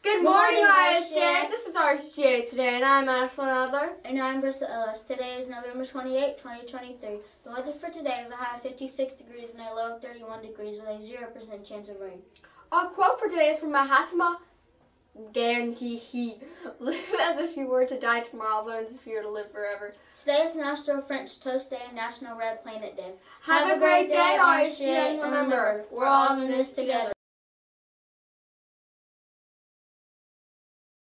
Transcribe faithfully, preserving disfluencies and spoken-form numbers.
Good morning, R S G A. This is R S G A today, and I'm Ashlyn Adler. And I'm Bristol Ellis. Today is November twenty-eighth, twenty twenty-three. The weather for today is a high of fifty-six degrees and a low of thirty-one degrees with a zero percent chance of rain. Our quote for today is from Mahatma Gandhi. Live as if you were to die tomorrow, learn as if you were to live forever. Today is National French Toast Day and National Red Planet Day. Have, Have a great day, R S G A, and remember, we're all in this together.